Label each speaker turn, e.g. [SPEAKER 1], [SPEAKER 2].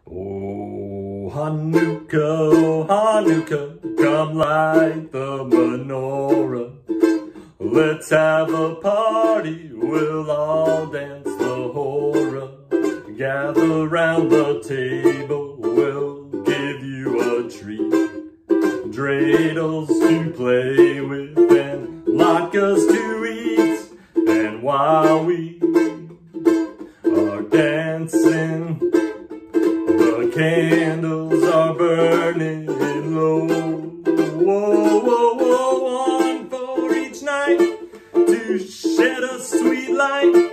[SPEAKER 1] Oh, Hanukkah, come light the menorah. Let's have a party, we'll all dance the hora. Gather round the table, we'll give you a treat. Dreidels to play with and latkes to eat. And while we are dancing, the candles are burning low. Whoa, whoa, whoa, one for each night to shed a sweet light.